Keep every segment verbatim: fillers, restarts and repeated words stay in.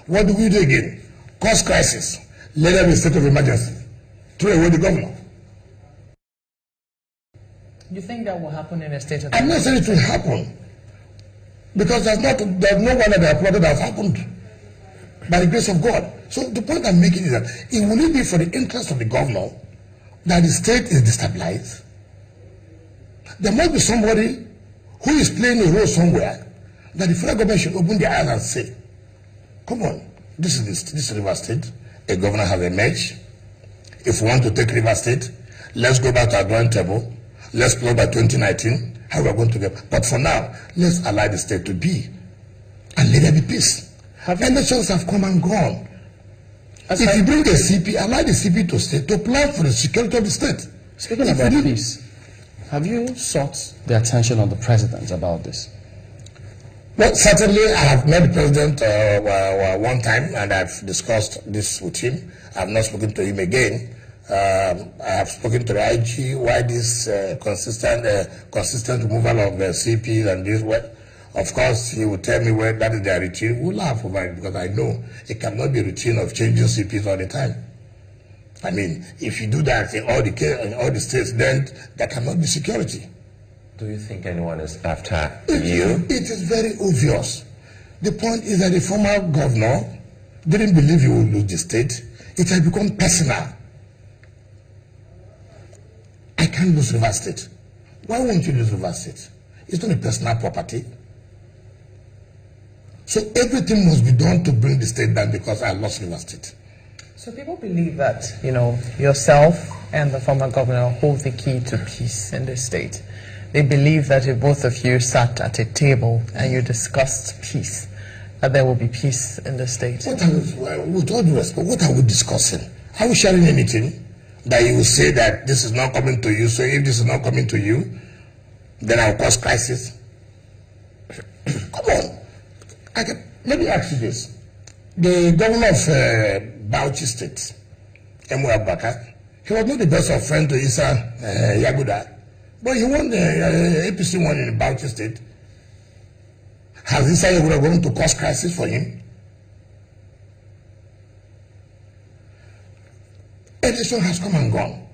What do we do again? Cause crisis. Let there be a state of emergency. Throw away the governor. You think that will happen in a state of I'm not saying it will happen. Because there's, not, there's no one that they applauded that has happened. By the grace of God. So the point I'm making is that it will not be for the interest of the governor that the state is destabilized. There must be somebody who is playing a role somewhere that the federal government should open their eyes and say, come on, this is this, this is River State. A governor has emerged. If we want to take River State, let's go back to our drawing table. Let's plan by twenty nineteen how we are going to get. But for now, let's allow the state to be and let there be peace. Have elections have come and gone. As if I, you bring the C P, allow the C P to stay to plan for the security of the state. Speaking if about peace, have you sought the attention of the president about this? Well, certainly I have met the president uh, one time and I've discussed this with him. I have not spoken to him again. Um, I have spoken to the I G why this uh, consistent uh, consistent removal of the C Ps and this. Well, of course, he will tell me where that is their routine. We'll laugh over it because I know it cannot be a routine of changing C Ps all the time. I mean, if you do that in all the in all the states, then there cannot be security. Do you think anyone is after it, you? It is very obvious. The point is that the former governor didn't believe he would lose the state. It has become personal. I can't lose River State. Why won't you lose River State? It's not a personal property. So everything must be done to bring the state down because I lost River State. So people believe that, you know, yourself and the former governor hold the key to peace in this state. They believe that if both of you sat at a table and you discussed peace, that there will be peace in the state. What are we, with all due respect, what are we discussing? Are we sharing anything that you will say that this is not coming to you, so if this is not coming to you, then I will cause crisis? Come on. I can, let me ask you this. The governor of uh, Bauchi State, Emu Abubakar, he was not the best of friend to Isa uh, Yaguda, but he won the uh, A P C one in Bauchi State. Has Isa Yaguda going to cause crisis for him? Election has come and gone.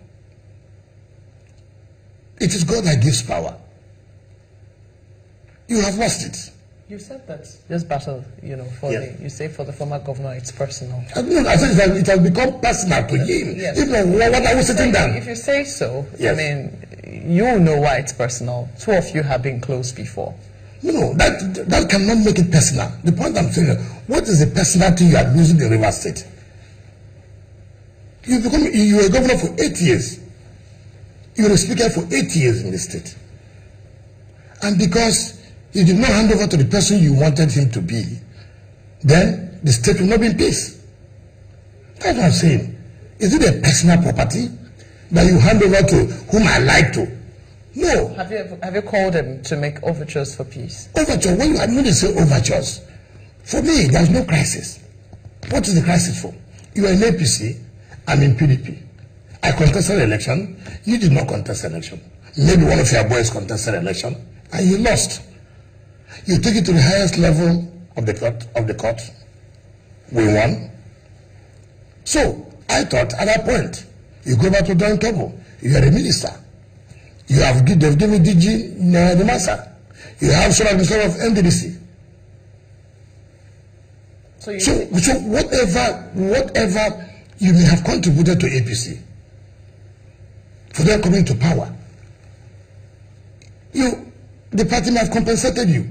It is God that gives power. You have lost it. You said that this battle, you know, for yeah. the, you say for the former governor, it's personal. I, mean, I said it has become personal to him. Yes. Even what are we sitting down? If you say so, yes. I mean, you know why it's personal. Two of you have been close before. No, that that cannot make it personal. The point I'm saying, what is the personal thing you are losing in River State? You become you were a governor for eight years. You were a speaker for eight years in the state, and because you did not hand over to the person you wanted him to be, then the state will not be in peace. That's what I'm saying. Is it a personal property that you hand over to whom I like to? No. Have you ever, have you called him to make overtures for peace? Overture? When I mean to say overtures, for me, there's no crisis. What is the crisis for? You are in A P C, I'm in P D P. I contested the election, you did not contest the election. Maybe one of your boys contested the election, and you lost. You take it to the highest level of the court, of the court. We won. So I thought at that point, you go back to drawing table. You are a minister. You have given D G the master. You have some administrator of N D D C. So, you so, so whatever, whatever you may have contributed to A P C, for their coming to power, you, the party may have compensated you.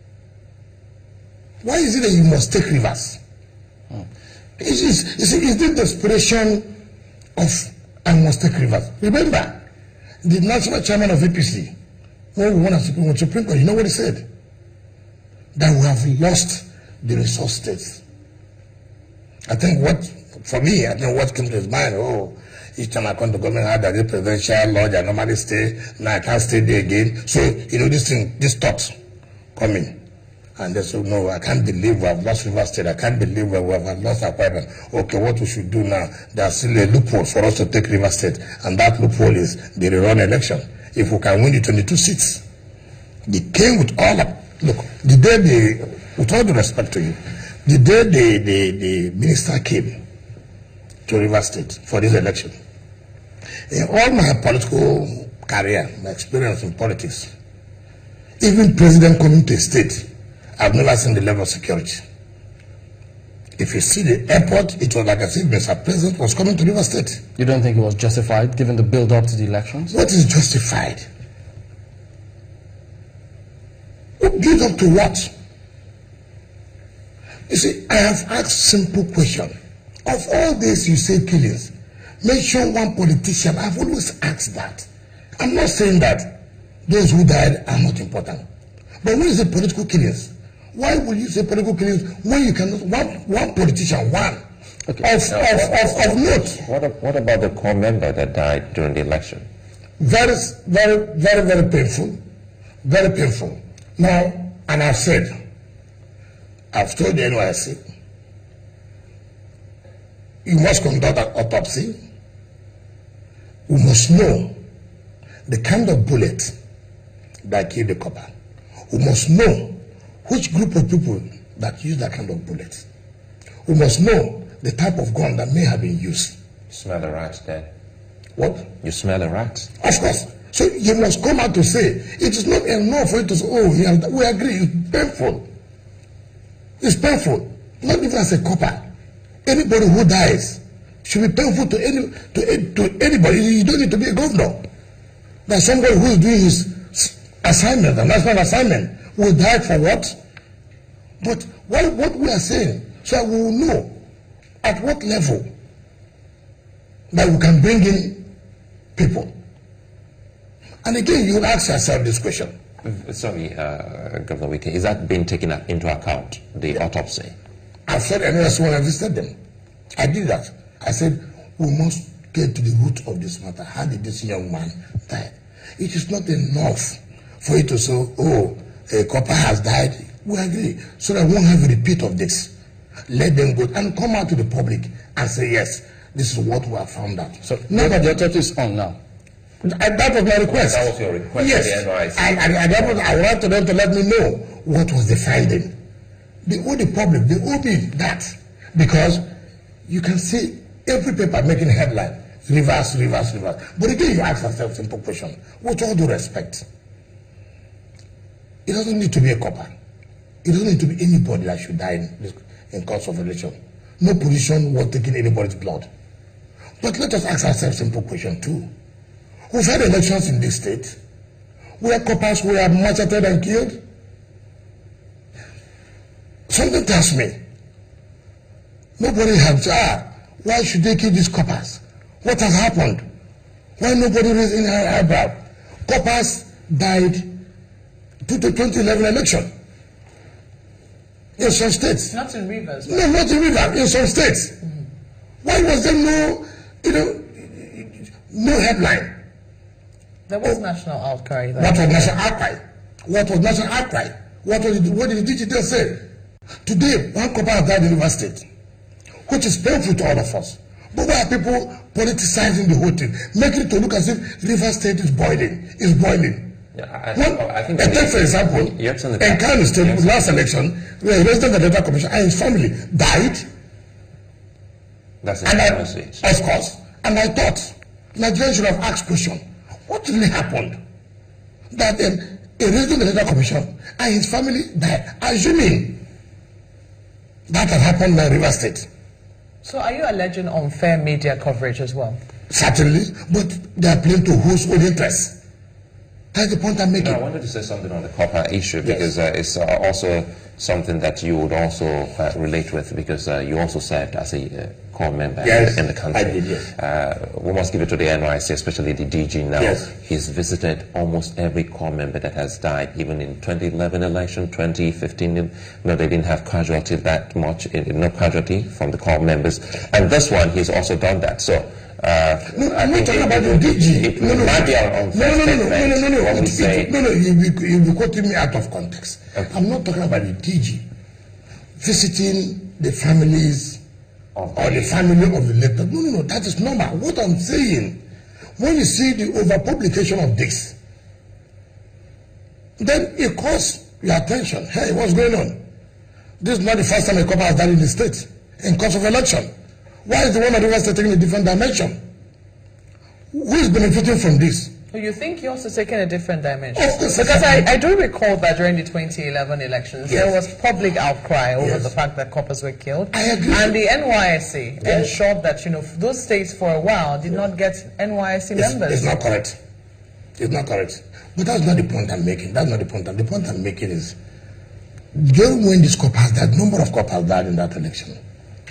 Why is it that you must take rivers? Hmm. It's, it's, it's, it's the desperation of I must take rivers. Remember, the national chairman of A P C, when we won a Supreme Court, Supreme Court, you know what he said? That we have lost the resource states. I think what, for me, I think what came to his mind, oh, each time I come to government, I had a presidential lodge, I normally stay, now I can't stay there again. So, you know, this thing, this thought coming. And they said, no, I can't believe we have lost River State. I can't believe we have lost our appointment. Okay, what we should do now, there's still a loophole for us to take River State. And that loophole is the rerun election. If we can win the twenty-two seats. They came with all of, look, the day they, with all the respect to you, The day the, the, the minister came to River State for this election, in all my political career, my experience in politics, even president coming to a state, I've never seen the level of security. If you see the airport, it was like as if Mister President was coming to River State. You don't think it was justified, given the build-up to the elections? What is justified? Build up to what? You see, I have asked simple question. Of all this you say killings, mention one politician. I've always asked that. I'm not saying that those who died are not important. But when you say political killings, why would you say political killings when you cannot, one, one politician, one, okay. of, now, of, what, of, of note? What, what about the core member that died during the election? Very, very, very, very painful. Very painful. Now, and I've said, I've told the N Y S C, you must conduct an autopsy. We must know the kind of bullet that killed the copper. We must know which group of people that used that kind of bullet. We must know the type of gun that may have been used. You smell the rats there. What? You smell the rats? Of course. So you must come out to say, it is not enough for you to say, oh, yeah, we agree, it's painful. It's painful. Not even as a copper. Anybody who dies should be painful to any to, to anybody. You don't need to be a governor. That somebody who is doing his assignment, a national assignment, will die for what? But what, what we are saying, so we will know at what level that we can bring in people. And again, you will ask yourself this question. Sorry, uh, Governor Wike, is that being taken into account, the yeah. autopsy? I said, and that's when I visited them. I did that. I said, we must get to the root of this matter. How did this young man die? It is not enough for you to say, oh, a copper has died. We agree. So that we won't have a repeat of this. Let them go and come out to the public and say, yes, this is what we have found out. So now that the autopsy is on now. And that was my request. That was your request. Yes. To the N Y S C. And, and, and that was, I wanted them to let me know what was the finding. They owe the public, they owe me that. Because you can see every paper making headline, reverse, reverse, reverse. But again, you ask yourself a simple question. With all due respect, it doesn't need to be a copper. It doesn't need to be anybody that should die in, this, in course of election. No position worth taking anybody's blood. But let us ask ourselves a simple question too. We've had elections in this state where coppers were macheted and killed. Something tells me nobody has, ah, why should they kill these coppers? What has happened? Why nobody raised any eyebrow? Coppers died to the twenty eleven election in some states. Not in Rivers. No, not in Rivers, in some states. Mm-hmm. Why was there no, you know, no headline? There was oh, national outcry. What was national outcry? What was national outcry? What was it, what did the digital say? Today, one copper has died in River State, which is painful to all of us. But why are people politicizing the whole thing, making it to look as if River State is boiling, is boiling? Yeah, I, well, I think. I take for example, in Kano State, yes. last election, where the Resident of the Data Commission and his family died. That's and I, message. Of course. And I thought Nigerians should have asked question. What really happened? That um, a resident of the Data Commission and his family died, assuming that had happened in River State. So are you alleging unfair media coverage as well? Certainly, but they are playing to whose own interests. That's the point I'm making. No, I wanted to say something on the copper issue because yes. uh, it's uh, also something that you would also uh, relate with because uh, you also served as a uh, core member yes, in the country. I did, yes. Uh, we must give it to the N Y S C, especially the D G now. Yes. He's visited almost every core member that has died, even in twenty eleven election, twenty fifteen. You know, they didn't have casualty that much, no casualty from the core members. And this one, he's also done that. So. Uh, no, I'm not talking about the D G. It no, no, might be our own no, no, no, no, no, no, no, no, it, it, no, no, you'll be, you'll be quoting me out of context. Okay. I'm not talking about the D G visiting the families of or the family of the letter. No, no, no, that is normal. What I'm saying, when you see the overpublication of this, then it calls your attention. Hey, what's going on? This is not the first time a copper has died in the state in course of election. Why is the one of Rivers State taking a different dimension? Who is benefiting from this? You think yours is taking a different dimension? Of course. Because I, I do recall that during the twenty eleven elections, Yes. there was public outcry over Yes. the fact that coppers were killed. I agree. And the N Y S C Yes. ensured that, you know, those states for a while did not get N Y S C It's, members. it's not correct. It's not correct. But that's not the point I'm making. That's not the point. The point I'm making is, during when this coppers died, number of coppers died in that election.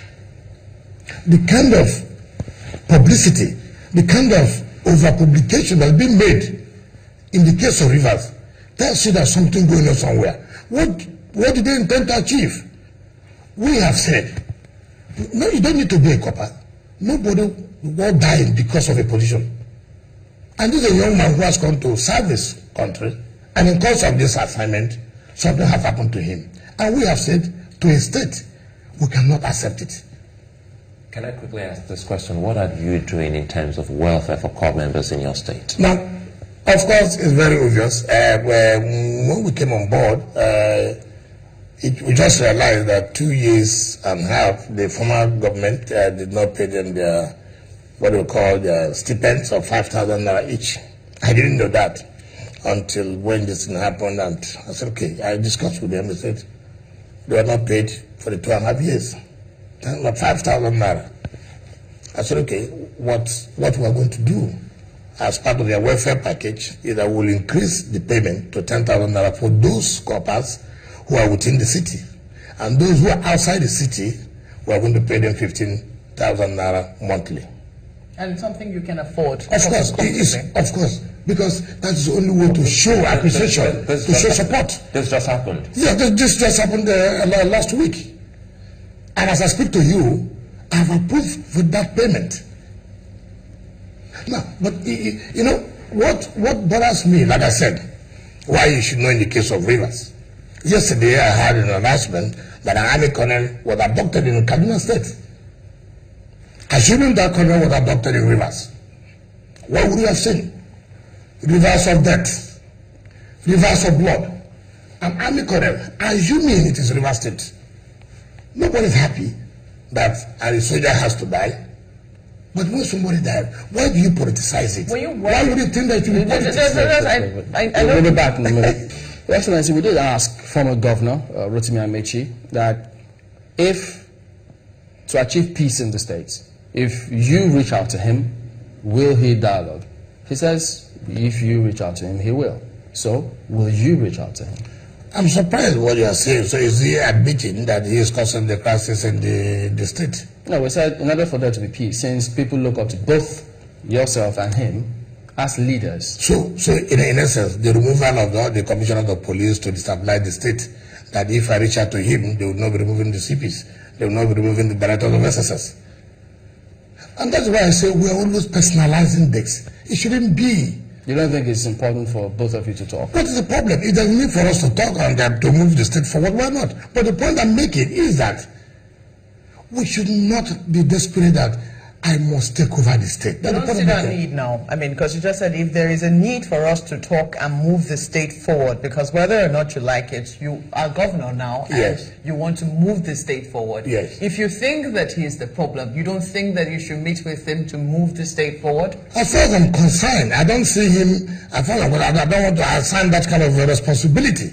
The kind of publicity, the kind of over-publication that's been made in the case of Rivers tells you there's something going on somewhere. What, what did they intend to achieve? We have said, no, you don't need to be a copper. Nobody will die because of a position. And this is a young man who has come to serve his country, and in course of this assignment, something has happened to him. And we have said to a state, we cannot accept it. Can I quickly ask this question? What are you doing in terms of welfare for corps members in your state? Now, of course, it's very obvious. Uh, when we came on board, uh, it, we just realized that two years and a half, the former government uh, did not pay them their, what we call their stipends of five thousand naira each. I didn't know that until when this thing happened, and I said, okay, I discussed with them. They said they were not paid for the two and a half years. Not five thousand naira. I said, okay, what, what we are going to do as part of their welfare package is that we'll increase the payment to ten thousand naira for those corpers who are within the city. And those who are outside the city, we are going to pay them fifteen thousand naira monthly. And it's something you can afford. Of course, it is, of course, because that's the only way to show appreciation, This- to this show just- support. This just happened. Yeah, this, this just happened uh, last week. And as I speak to you, I have approved for that payment. Now, but you know, what, what bothers me, like I said, why you should know in the case of Rivers. Yesterday I had an announcement that an army colonel was abducted in Kaduna State. Assuming that colonel was abducted in Rivers, what would you have seen? Rivers of death, rivers of blood. An army colonel, assuming it is Rivers State. Nobody is happy that a soldier has to die. But when somebody died, why do you politicize it? Were you Why would you think that you will politicize it? I, I, I We'll don't be back in a minute. Your Excellency, we did ask former Governor uh, Rotimi Amechi that if, to achieve peace in the states, if you reach out to him, will he dialogue? He says, if you reach out to him, he will. So, will you reach out to him? I'm surprised what you are saying. So is he admitting that he is causing the crisis in the, the state? No, we said in order for there to be peace, since people look up to both yourself and him as leaders. So, so in, in essence, the removal of the, the commissioner of the police to destabilize the state, that if I reach out to him, they will not be removing the C Ps, they will not be removing the directors of S S S. And that's why I say we are always personalizing this. It shouldn't be. You don't think it's important for both of you to talk? What is the problem? It doesn't need for us to talk and uh, to move the state forward. Why not? But the point I'm making is that we should not be desperate that I must take over the state. I That's the don't point see I'm that making. need now. I mean, because you just said if there is a need for us to talk and move the state forward, because whether or not you like it, you are governor now, and Yes. you want to move the state forward. Yes. If you think that he is the problem, you don't think that you should meet with him to move the state forward? As far as I'm concerned, I don't see him, as far as I don't want to assign that kind of a responsibility.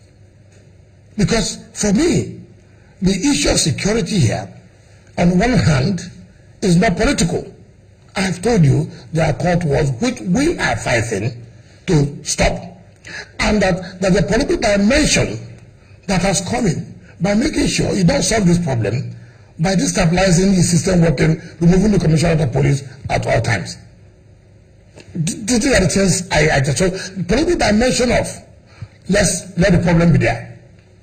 Because for me, the issue of security here, on one hand, is not political. I have told you there are court wars which we are fighting to stop. And that there's a political dimension that has come in by making sure you don't solve this problem by destabilizing the system working, removing the commissioner of the police at all times. Did you get a chance? I, I just so the political dimension of let's let the problem be there.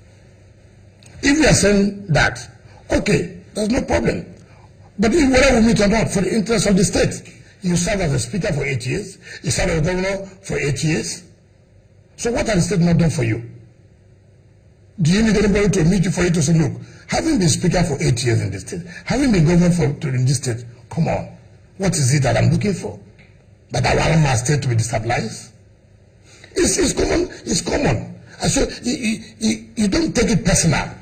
If you are saying that, okay, there's no problem. But if whether we meet or not, for the interest of the state, you serve as a speaker for eight years, you serve as a governor for eight years. So what has the state not done for you? Do you need anybody to meet you for you to say, look, having been speaker for eight years in this state, having been governor for to in this state, come on, what is it that I'm looking for? That I want my state to be destabilized? It's, it's common. It's common. And so you, you, you, you don't take it personal.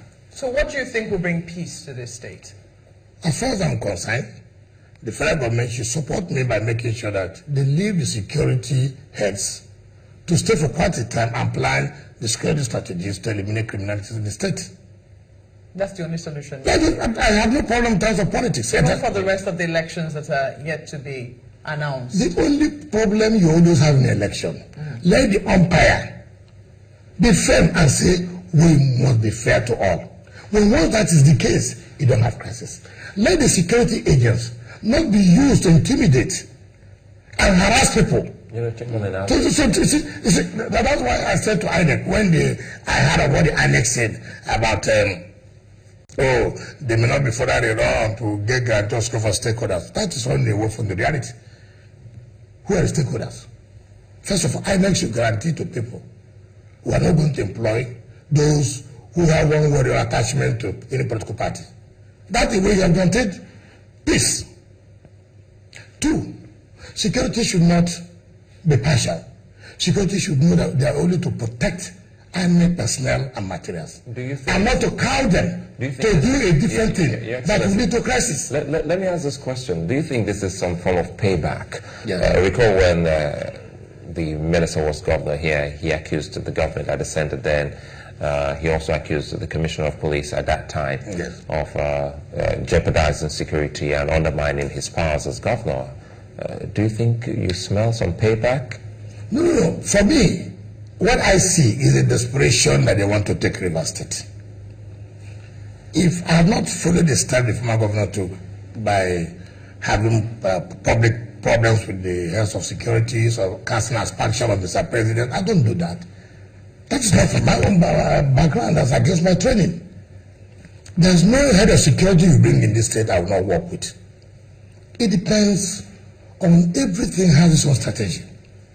So what do you think will bring peace to this state? As far as I'm concerned, the federal government should support me by making sure that they leave the security heads to stay for quite a time and plan the security strategies to eliminate criminality in the state. That's the only solution. I, I have no problem in terms of politics. Even for the rest of the elections that are yet to be announced. The only problem you always have in an election, mm. let the umpire be firm and say, we must be fair to all. When once that is the case, you don't have crisis. Let the security agents not be used to intimidate and harass people. You know, check on it so, so, so, so, so, that's why I said to I N E C, when they, I heard what the I N E C said about, um, oh, they may not be further around to get guarantors for stakeholders. That is only away from the reality. Who are the stakeholders? First of all, I N E C should guarantee to people who are not going to employ those who have one word or attachment to any political party. That's the way you have guaranteed peace. Two, security should not be partial. Security should know that they are only to protect I N E C personnel and materials. Do you think and not to cow them do to do a different yeah, thing yeah, yeah, that will lead to crisis. Let, let, let me ask this question. Do you think this is some form of payback? Yes. Uh, recall when uh, the minister was governor here, he accused the government that dissented then. Uh, he also accused the commissioner of police at that time yes. of uh, uh, jeopardizing security and undermining his powers as governor. Uh, do you think you smell some payback? No, no, no. For me, what I see is a desperation that they want to take Rivers State. If I have not followed the step the former governor took by having uh, public problems with the heads of security or casting aspersion on Mister President, I don't do that. That is not from my own background, that's against my training. There's no head of security you bring in this state I will not work with. It depends on everything has its own strategy.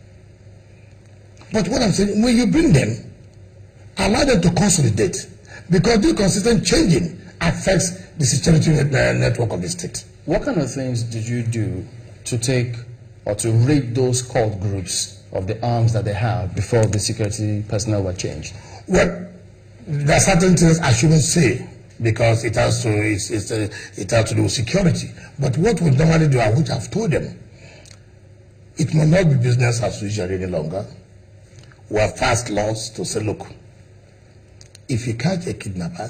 But what I'm saying, when you bring them, allow them to consolidate, because this consistent changing affects the security network of the state. What kind of things did you do to take or to rid those cult groups of the arms that they have before the security personnel were changed? Well, there are certain things I shouldn't say because it has to it's, it's a, it has to do with security. But what we normally do, and which I've told them, it will not be business as usual any longer. We have passed laws to say, look, if you catch a kidnapper,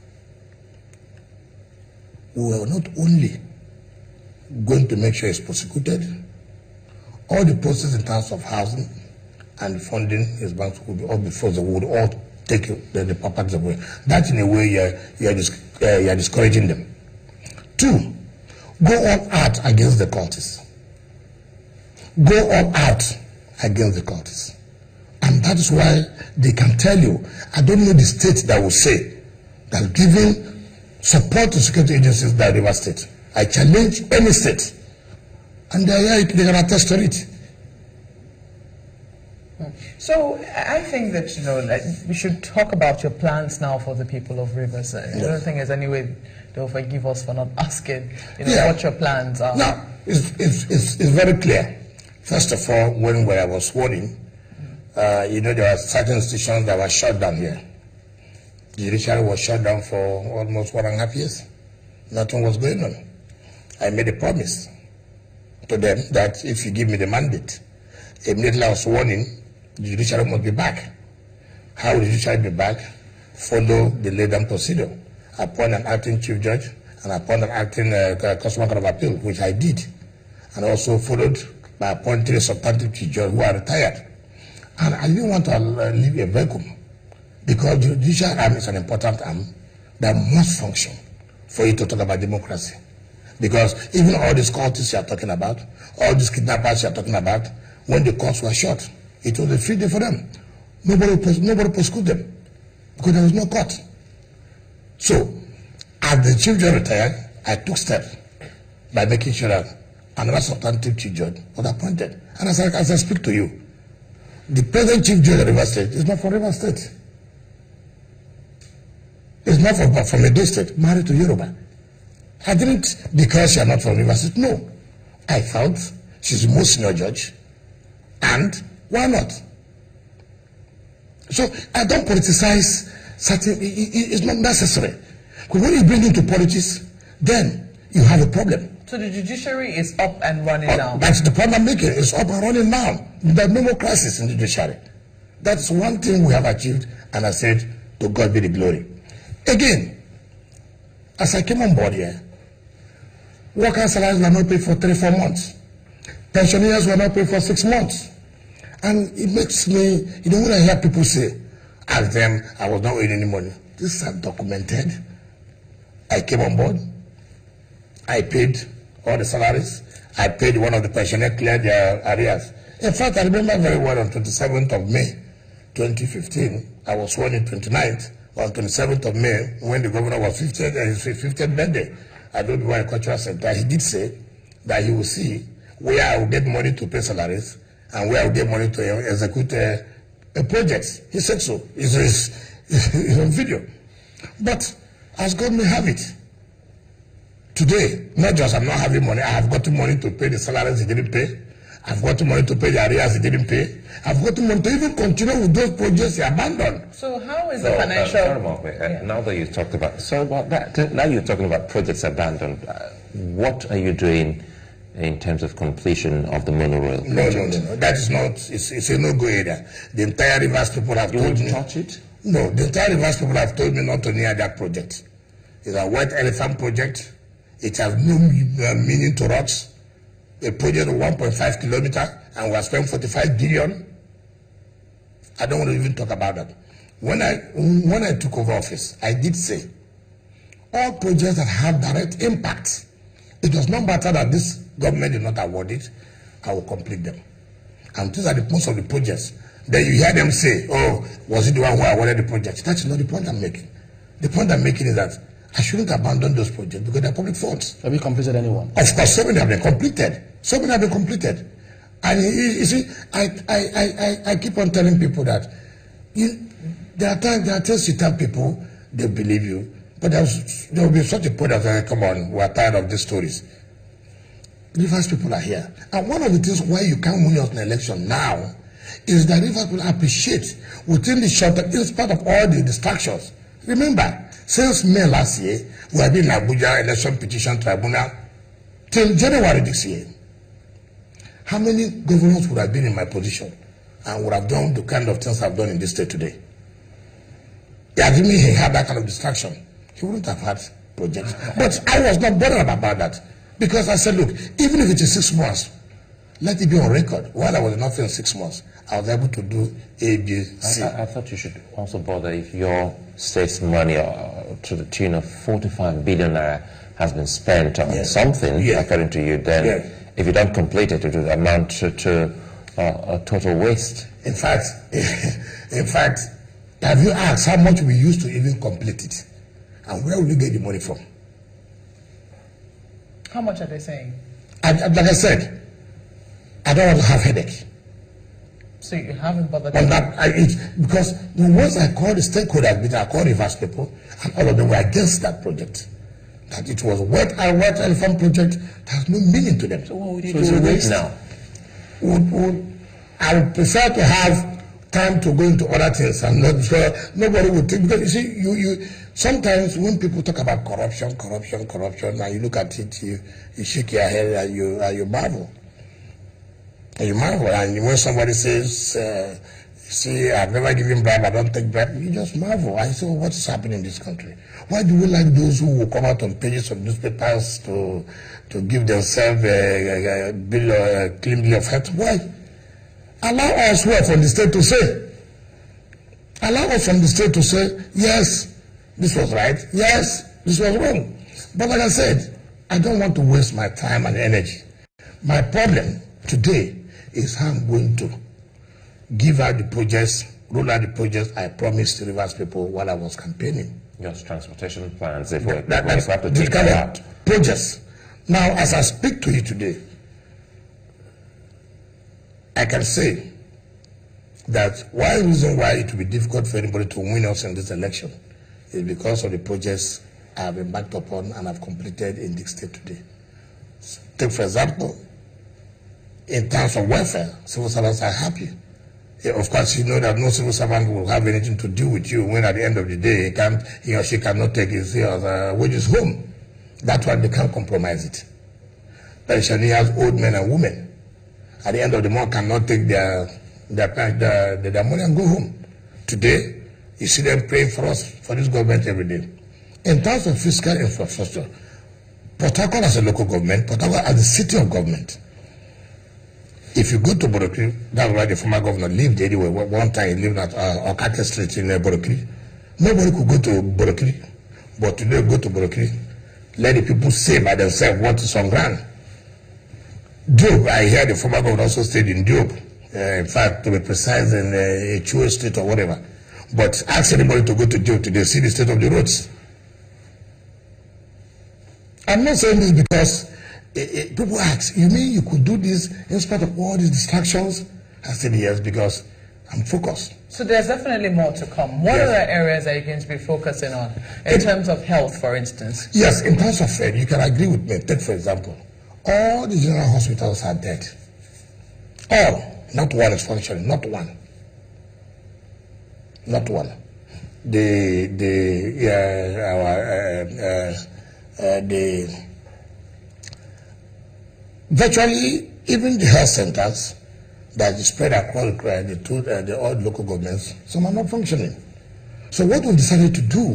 we are not only going to make sure he's prosecuted, all the process in terms of housing and funding his banks will be all before they would all take the, the properties away. That in a way you're, you're, uh, you're discouraging them. Two, go all out against the cultists. Go all out against the cultists. And that is why they can tell you, I don't know the state that will say that giving support to security agencies by River State. I challenge any state. And they are they can attest to it. So I think that, you know, like, we should talk about your plans now for the people of Rivers. I yes. don't think there's any way they'll forgive us for not asking, you know, yeah. what your plans are. Now, it's, it's, it's, it's very clear. First of all, when, when I was sworn in, uh, you know, there were certain institutions that were shut down here. The judiciary was shut down for almost one and a half years. Nothing was going on. I made a promise to them that if you give me the mandate, immediately I was sworn in, the judiciary must be back. How will the judiciary be back? Follow the laid-down procedure. Appoint an acting chief judge and appoint an acting uh, customer court of appeal, which I did. And also followed by appointing a substantive chief judge who are retired. And I didn't want to uh, leave a vacuum because the judicial arm is an important arm that must function for you to talk about democracy. Because even all these cultists you are talking about, all these kidnappers you are talking about, when the courts were shut, it was a free day for them. Nobody, nobody prosecuted them because there was no court. So, as the chief judge retired, I took steps by making sure that another substantive chief judge was appointed. And as I, as I speak to you, the present chief judge of River State is not from River State. It's not from, from Edo State, married to Yoruba. I didn't because she are not from River State. No. I felt she's the most senior judge. And why not? So I don't politicize certain, it, it, it's not necessary. Because when you bring into politics, then you have a problem. So the judiciary is up and running Uh, now? That's the point I'm making. It's up and running now. There's no more crisis in the judiciary. That's one thing we have achieved, and I said, to God be the glory. Again, as I came on board here, workers' salaries were not paid for three, four months. Pensioners were not paid for six months. And it makes me, you know, when I hear people say, ask them, I was not owing any money. This is documented. I came on board. I paid all the salaries. I paid one of the pensioners, cleared their arrears. In fact, I remember very well on twenty-seventh of May, twenty fifteen, I was sworn in twenty-ninth. On twenty-seventh of May, when the governor was fiftieth, uh, his fiftieth birthday, I don't know why cultural center, he did say that he will see where I will get money to pay salaries and where I will get money to execute uh, a project. He said so. It's, it's, it's on video. But as God may have it, today, not just I'm not having money, I have got money to pay the salaries he didn't pay. I've got money to pay the arrears he didn't pay. I've got money to even continue with those projects he abandoned. So how is So, the uh, financial... sorry, Mark, uh, Yeah. now that you talked about, so about that, now you're talking about projects abandoned. Uh, what are you doing in terms of completion of the monorail No, project? no, no, no. That is not, it's, it's a no-go area. The entire Rivers people have You told won't me. touch it? No, the entire Rivers people have told me not to near that project. It's a white elephant project. It has no uh, meaning to us. A project of one point five kilometers, and we have spent forty-five billion. I don't want to even talk about that. When I when I took over office, I did say all projects that have direct impact, it does not matter that this government did not award it, I will complete them. And these are the most of the projects. Then you hear them say, oh, was it the one who awarded the project? That's not the point I'm making. The point I'm making is that I shouldn't abandon those projects because they're public funds. Have you completed anyone? Of course, so many have been completed. So many have been completed. And you, you see, I, I, I, I, I keep on telling people that you, there are times, there are times you tell people, they believe you. But there's, there will be such a point that, uh, come on, we're tired of these stories. Rivers people are here. And one of the things why you can't win an election now is that Rivers people appreciate within the short term, in spite of all the distractions. Remember, since May last year, we have been in Abuja Election Petition Tribunal till January this year. How many governors would have been in my position and would have done the kind of things I've done in this state today? Yeah, if he had that kind of distraction, he wouldn't have had projects. But I was not bothered about that because I said, look, even if it is six months, let it be on record. While I was in office six months, I was able to do A, B, C. I, I, I thought you should also bother if your state's money uh, to the tune of forty-five billion naira has been spent on Yeah. something, Yeah. according to you, then Yeah. if you don't complete it, it will amount to, to uh, a total waste. In fact, in fact, have you asked how much we used to even complete it? And where will you get the money from? How much are they saying? And, and like I said, I don't want to have headache. So you haven't bothered... On that, I, it, because the ones I called the stakeholders, which I called Rivers people, and all of them were against that project. That it was wet and wet elephant project that has no meaning to them. So what would you So do it's a with it waste. now? Would, would, I would prefer to have time to go into other things and not sure nobody would think, because you see, you, you sometimes when people talk about corruption, corruption, corruption, and you look at it, you, you shake your head and you, and you marvel. And you marvel, and when somebody says, uh, see, I've never given bribe, I don't take bribe, you just marvel. I say, well, what is happening in this country? Why do we like those who will come out on pages of newspapers to to give themselves a, a, a bill, a clean bill of health? Why? Allow us who are from the state to say. Allow us from the state to say, yes, this was right, yes, this was wrong. But like I said, I don't want to waste my time and energy. My problem today is how I'm going to give out the projects, roll out the projects I promised to Rivers people while I was campaigning. Just transportation plans, if we That, that, that's have to the take kind that of out. projects. Now, as I speak to you today, I can say that one reason why it will be difficult for anybody to win us in this election is because of the projects I have embarked upon and have completed in the state today. Take, for example, in terms of welfare, civil servants are happy. Yeah, of course, you know that no civil servant will have anything to do with you when at the end of the day he, can't, he or she cannot take his uh, wages home. That's why they can't compromise it. Pensioners, old men and women, at the end of the month cannot take their, their, their, their money and go home. Today, you see them praying for us, for this government every day. In terms of fiscal infrastructure, Port Harcourt as a local government, Port Harcourt as a city of government, if you go to Borokri, that's why the former governor lived anyway. One time he lived at uh, Okake Street in uh, Borokri. Nobody could go to Borokri, but today go to Borokri. Let the people say by themselves what is on ground. Diob, I hear the former governor also stayed in Diob. Uh, in fact, to be precise, in uh, Chua Street or whatever. But ask anybody to go to Diob today, see the state of the roads. I'm not saying this because Uh, uh, people ask, you mean you could do this in spite of all these distractions? I said yes, because I'm focused. So there's definitely more to come. What yes. other areas are you going to be focusing on in it, terms of health, for instance? Yes, in terms of health, you can agree with me. Take, for example, all the general hospitals are dead. All. Not one is functioning. Not one. Not one. The, the, uh, our, uh, uh, uh, the, virtually, even the health centers that is spread across uh, the, two, uh, the old local governments, some are not functioning. So what we've decided to do,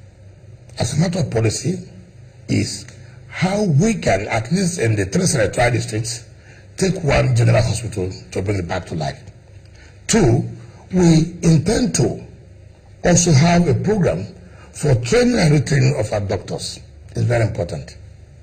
as a matter of policy, is how we can, at least in the three senatorial districts, take one general hospital to bring it back to life. Two, we intend to also have a program for training and retraining of our doctors. It's very important.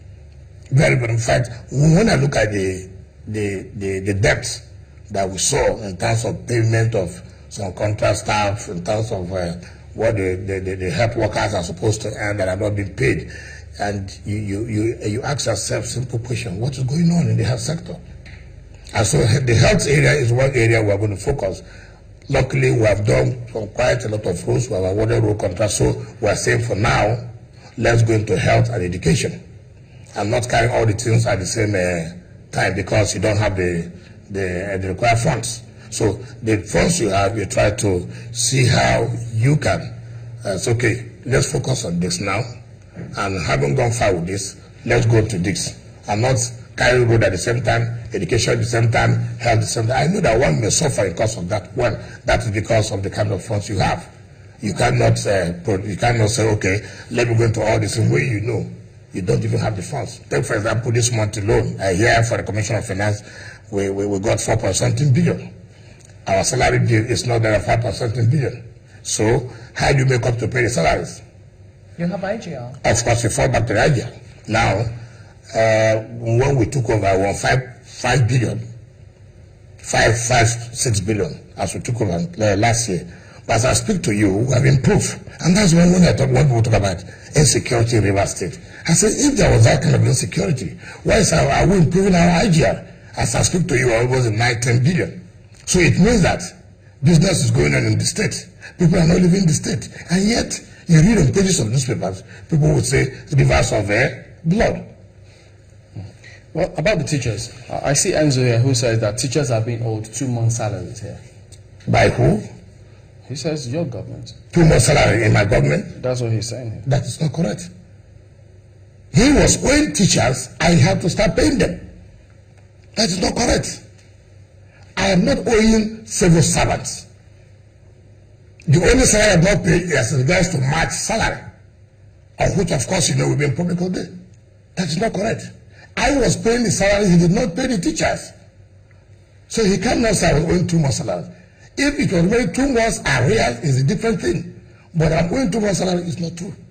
Very good. In fact, when I look at the, the, the, the depth that we saw in terms of payment of some contract staff, in terms of uh, what the, the, the health workers are supposed to earn that are not being paid, and you, you, you, you ask yourself a simple question, what is going on in the health sector? And so the health area is one area we are going to focus. Luckily, we have done quite a lot of roads, we have awarded road contracts, so we are saying for now, let's go into health and education. I'm not carrying all the things at the same uh, time because you don't have the, the, uh, the required funds. So the funds you have, you try to see how you can. Uh, it's okay, let's focus on this now. And having gone far with this, let's go to this. I'm not carrying road at the same time, education at the same time, health at the same time. I know that one may suffer because of that. One, that is because of the kind of funds you have. You cannot, uh, you cannot say, okay, let me go into all this way you know. You don't even have the funds. Take, for example, this month alone, I hear for the Commission of Finance, we, we, we got four point something billion. Our salary bill is not there at five point something billion. So, how do you make up to pay the salaries? You have I G R. Of course, we fall back to the I G R. Now, uh, when we took over, we won five, five billion, five, five, six billion, as we took over uh, last year. But as I speak to you, we have improved. And that's when, when I talk, when people talk about insecurity in River State. I said, if there was that kind of insecurity, why is our, are we improving our I G R? As I speak to you, I was in nine, ten billion. So it means that business is going on in the state. People are not living in the state. And yet, you read on pages of newspapers, people would say, rivers of uh, blood. Well, about the teachers, I see Enzo here who says that teachers are being owed two months' salaries here. By who? He says your government. Two months' salary in my government? That's what he's saying here. That is not correct. He was owing teachers, I have to start paying them. That is not correct. I am not owing civil servants. The only salary I have not paid is regards to March salary, of which, of course, you know, we've been public all day. That is not correct. I was paying the salary, he did not pay the teachers. So he cannot say I was owing two months' salary. If it was really two months arrears, is a different thing. But I'm owing two months' salary is not true.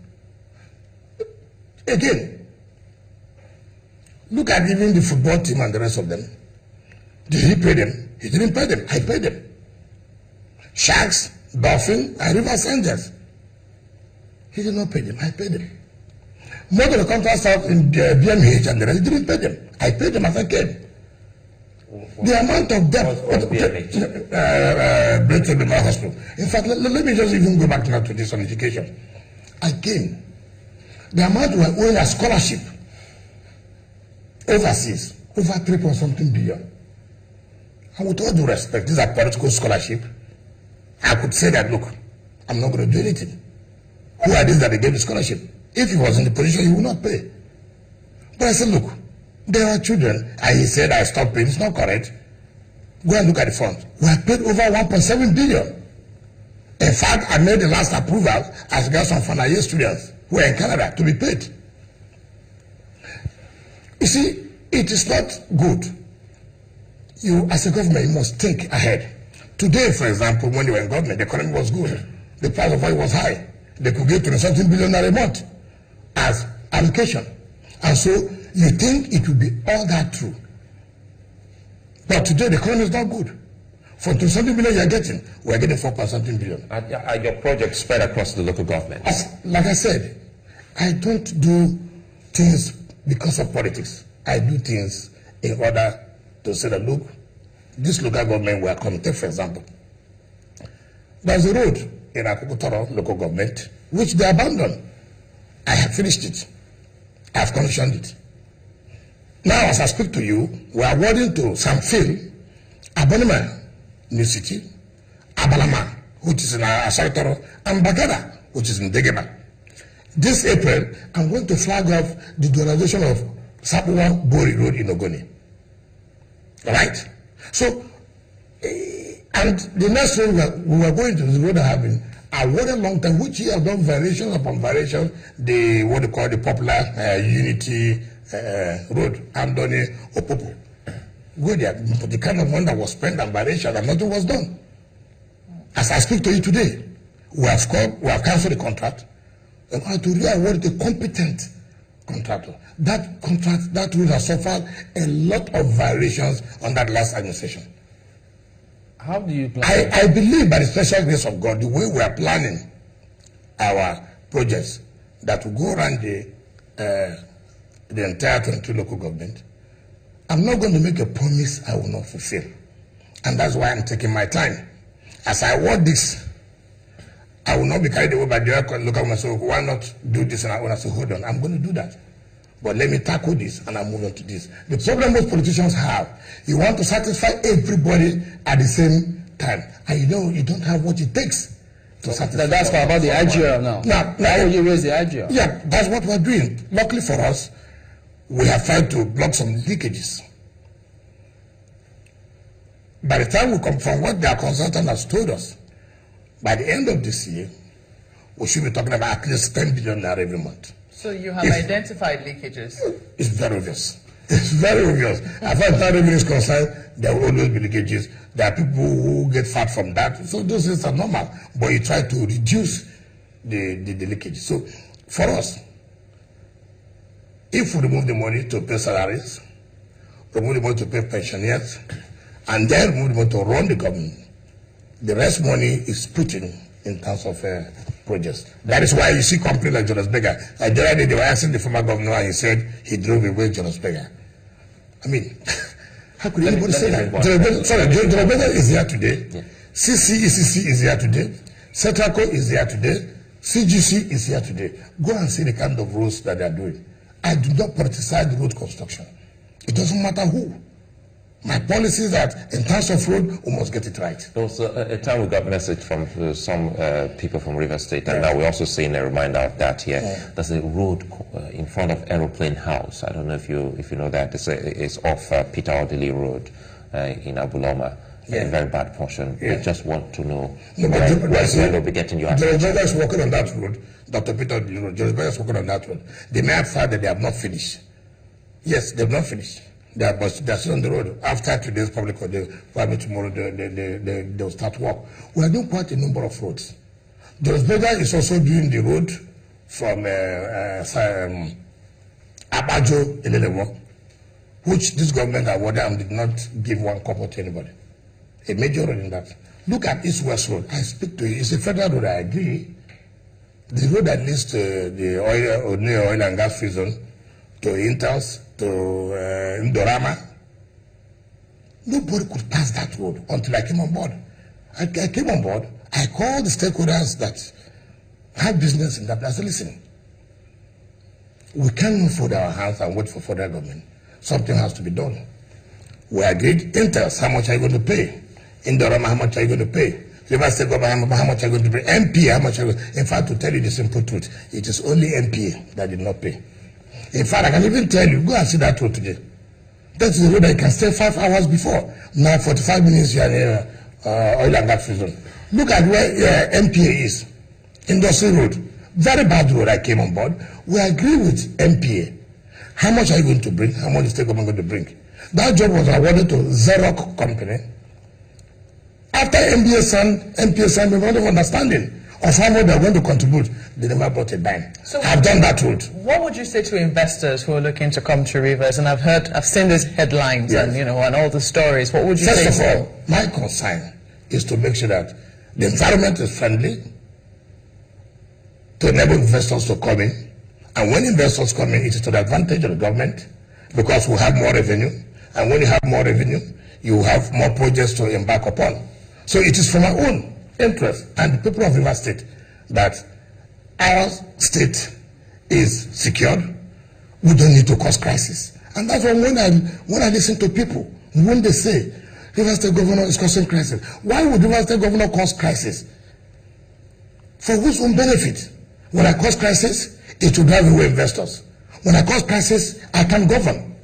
Again, look at even the football team and the rest of them. Did he pay them? He didn't pay them. I paid them. Sharks, Dolphin, and Rivers Angels. He did not pay them. I paid them. Most of the contract staff in the B M H and the rest, he didn't pay them. I paid them as I came. What, the amount of debt. What, what B M H? Uh, uh, Britain in my hospital. In fact, let, let me just even go back now to this on education. I came. The amount we were owing a scholarship overseas, over three point something billion. And with all due respect, these are political scholarship. I could say that, look, I'm not going to do anything. Who are these that they gave the scholarship? If he was in the position, he would not pay. But I said, look, there are children, and he said I stopped paying. It's not correct. Go and look at the funds. We have paid over one point seven billion. In fact, I made the last approval as regards some final year students who are in Canada to be paid. You see, it is not good. You, as a government, you must think ahead. Today, for example, when they were in government, the economy was good. The price of oil was high. They could get twenty something billion a month as allocation. And so you think it will be all that true. But today the economy is not good. For twenty something billion you are getting, we are getting four point something billion. Are, are your projects spread across the local government? As, like I said, I don't do things because of politics. I do things in order to say that, look, this local government we are coming. Take for example, there's a road in Akukutoro local government which they abandoned. I have finished it. I have commissioned it. Now, as I speak to you, we are awarding to Samfil, Abonima, New City, Abalama, which is in Asartoro, and Bagada, which is in Degeba. This April, I'm going to flag off the dualization of Sapuwa Bori Road in Ogoni. Right? So, and the next road we are, we are going to, the road I have been awarded long time, which he has done variations upon variation, the, what they call the popular uh, Unity uh, Road, Andoni Opopo. Where the, the kind of money that was spent on variation and nothing was done. As I speak to you today, we have called, we have cancelled the contract in order to re-award the competent contractor. That contract, that road has suffered a lot of variations on that last administration. How do you plan? I, I believe by the special grace of God, the way we are planning our projects that will go around the, uh, the entire twenty-two local government, I'm not going to make a promise I will not fulfill. And that's why I'm taking my time. As I award this, I will not be carried away by the other local government. So why not do this? And I want to say, hold on, I'm going to do that. But let me tackle this and I'll move on to this. The problem most politicians have, you want to satisfy everybody at the same time. And you know, you don't have what it takes to satisfy. That's about the I G L now. Now, now how will you raise the I G L? Yeah, that's what we're doing. Luckily for us, we have tried to block some leakages. By the time we come from what their consultant has told us, by the end of this year, we should be talking about at least ten billion naira every month. So you have If, identified leakages? It's very obvious. It's very obvious. As far as that revenue is concerned, there will always be leakages. There are people who get fat from that. So those things are normal. But you try to reduce the, the, the leakage. So for us, if we remove the money to pay salaries, remove the money to pay pensioners, and then remove the money to run the government, the rest money is put in in terms of uh, projects. That is why you see companies like Jonas Berger. Uh, the other day they were asking the former governor and he said he drove away Jonas Berger. I mean, how could Let anybody me- say let me that? Jonas Berger, sorry, Jonas Berger is here today. Yeah. C C E C C is here today. Cetraco is here today. C G C is here today. Go and see the kind of roads that they are doing. I do not politicize the road construction. It doesn't matter who. My policy is that in terms of road, we must get it right. There was a, a time we got message from uh, some uh, people from River State, and now we're also seeing a reminder of that here. Yeah. There's a road uh, in front of Aeroplane House. I don't know if you if you know that. It's, a, it's off uh, Peter Odili Road uh, in Abuloma. Yeah. A very bad portion. Yeah. We just want to know No, but when, the- when, see, when they'll be getting you out. Jonas Berger is working on that road. Doctor Peter Odili Road. Jonas Berger is working on that road. They may have found that they have not finished. Yes, they have not finished. They are, but they're still on the road. After today's public holiday, probably tomorrow they, they, they, they, they'll start work. We are doing quite a number of roads. Jonas Berger is also doing the road from uh, uh, um, Abajo Elelewo, which this government awarded and did not give one copper to anybody. A major road in that. Look at East West Road. I speak to you. It's a federal road, I agree. The road that leads to the oil, near oil and gas free zone, to Intels, to uh, Indorama. Nobody could pass that road until I came on board. I, I came on board, I called the stakeholders that have business in that place. I said, listen, we cannot fold our hands and wait for federal government. Something has to be done. We agreed. Interest, how much are you going to pay? Indorama, how much are you going to pay? Rivers State Government, how much are you going to pay? M P A, how much are you going to pay? In fact, to tell you the simple truth, it is only M P A that did not pay. In fact, I can even tell you, go and see that road today. That's the road that you can stay five hours before. Now, forty-five minutes, you are in uh, oil and gas free zone. Look at where uh, M P A is. Industry Road. Very bad road. I came on board. We agree with M P A. How much are you going to bring? How much is the state government going to bring? That job was awarded to Xerox company. After M P A signed, M P A signed memorandum of understanding of how much they are going to contribute, they never brought a dime. So I've done that route. What would you say to investors who are looking to come to Rivers? And I've heard, I've seen these headlines yes. and you know, and all the stories. What would you First say? First to of all, my concern is to make sure that the environment is friendly to enable investors to come in. And when investors come in, it is to the advantage of the government because we have more revenue. And when you have more revenue, you have more projects to embark upon. So it is from our own interest and the people of Rivers State that our state is secured. We don't need to cause crisis. And that's why when I, when I listen to people, when they say Rivers State Governor is causing crisis, why would Rivers State Governor cause crisis? For whose own benefit? When I cause crisis, it will drive away investors. When I cause crisis, I can govern.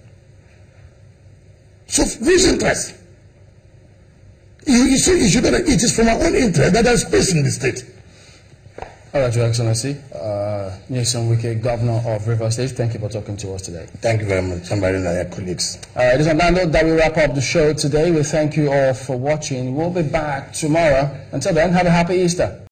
So whose interest? You, you see, you should know that it is from our own interest that there is space in the state. All right, Your Excellency, uh, Nyesom Wike, Governor of Rivers State, thank you for talking to us today. Thank you very much, somebody and your colleagues. Uh, it is on that note that we wrap up the show today. We thank you all for watching. We'll be back tomorrow. Until then, have a happy Easter.